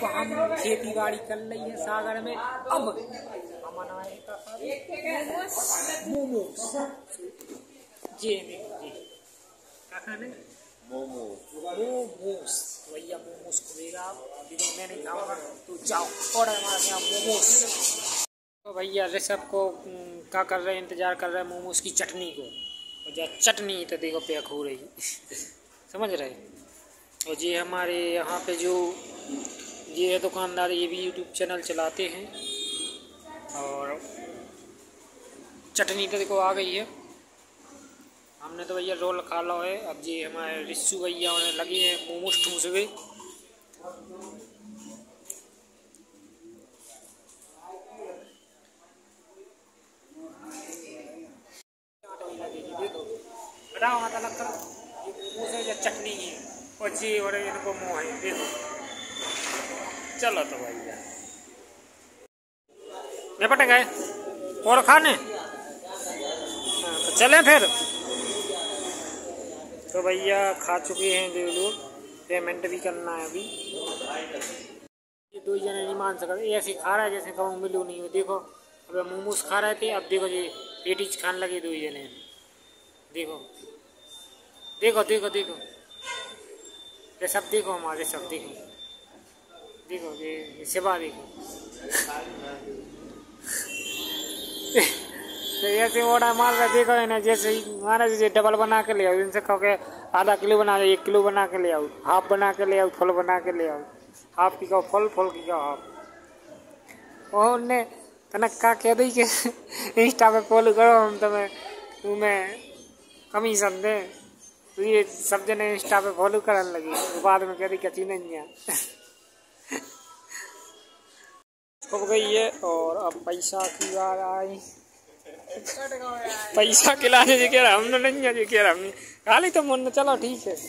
हम खेती बाड़ी कर रही है सागर में। अब हम बनाएगा मोमोस। जी क्या खाने? मोमोस। भैया मोमोस खुलेगा, मैं नहीं खाऊंगा तो जाओ और हमारे यहाँ मोमोस। तो भैया ऋषभ को क्या कर रहे हैं, इंतजार कर रहे हैं मोमोस की चटनी को। और जब चटनी तो देखो पैक हो रही समझ रहे। और ये हमारे यहाँ पे जो ये है दुकानदार, ये भी यूट्यूब चैनल चलाते हैं। और चटनी तो देखो आ गई है। हमने तो भैया रोल खा लो है। अब ये हमारे रिस्सू भैया उन्हें लगी है मोमोस ठूसवे। देखो बताओ आता लग कर ये मोमोस है या चटनी है। और जी और इनको मुँह है देखो। चलो तो भैया निपट गए और खाने। तो चलें फिर। तो भैया खा चुके हैं जो लोग, पेमेंट भी करना है अभी। ये दो जने नहीं मान सकते, ऐसे खा रहा है जैसे कहूँ मिलू नहीं हो। देखो अब मोमोस खा रहे थे, अब देखो ये पेटीज खाने लगे दो जने। देखो देखो देखो देखो ये सब देखो, हमारे सब देखो देखो ये सेवा देखो। तो ऐसे ऑर्डर मार रहे देखो है ना, जैसे ही मारा जैसे डबल बना के ले आओ। इनसे कहो के आधा किलो बना के 1 किलो बना के ले आओ, हाफ बना के ले आओ, फुल बना के ले आओ। हाफ की कहो फुल, फुल की कहो हाफ। और ने तनक का कह दी कि इंस्टा पे फॉलो करो हम तुम्हें कमीशन दे। तो ये सब जने इंस्टा पे फॉलो करने लगी। तो बाद में कह दी कची नहीं है। छुप गई है। और अब पैसा की बात आई। पैसा खिलाने जी कह रहा हमने नहीं है, जी कह रहा हमने खाली तो मन। चलो ठीक है।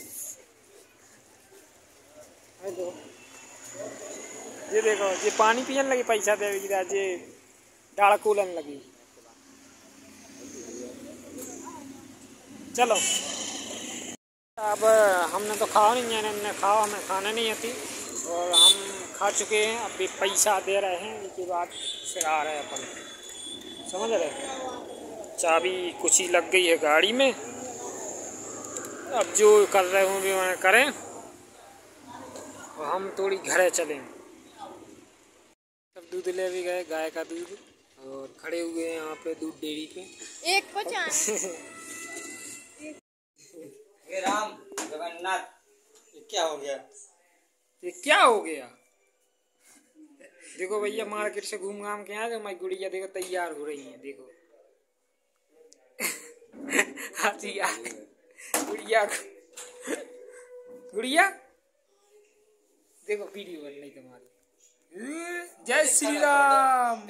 ये देखो ये पानी पियन लगी, पैसा दे ये डाल कूलन लगी। चलो अब हमने तो खाओ नहीं है, इन्हें खाओ, हमें खाने नहीं आती। और हम खा चुके हैं, अभी पैसा दे रहे हैं। इसके बाद फिर आ रहे हैं अपन, समझ रहे। चाबी कुछ ही लग गई है गाड़ी में। अब जो कर रहे होंगे वह करें और हम थोड़ी घरे चलें। सब दूध ले भी गए, गाय का दूध। और खड़े हुए हैं यहाँ पे दूध डेयरी पे। 150 हे राम जगन्नाथ, ये क्या हो गया? ये क्या हो गया? देखो भैया मार्केट से घूम घाम के आए, हमारी गुड़िया देखो तैयार हो रही है। देखो गुड़िया गुड़िया देखो वीडियो बन रही तुम्हारी। जय श्री राम।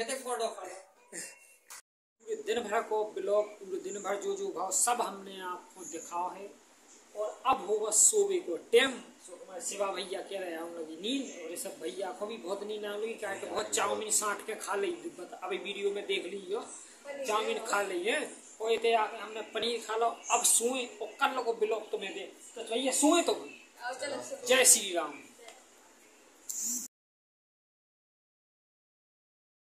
पूरे दिन भर को ब्लॉग, पूरे दिन भर जो जो भाव सब हमने आपको दिखाओ है। और अब होगा सोवे को टाइम। हमारे शिवा भैया कह रहे हैं हम लोग नींद। और ये सब भैया को भी बहुत नींद आने लगी, क्या है बहुत चाउमीन साट के खा ली। अभी वीडियो में देख लीजिए, चाउमीन खा ली है। और ये आके हमने पनीर खा लो। अब सोए और कल को ब्लॉग तुम्हें दे तो भैया सोए तो। जय श्री राम।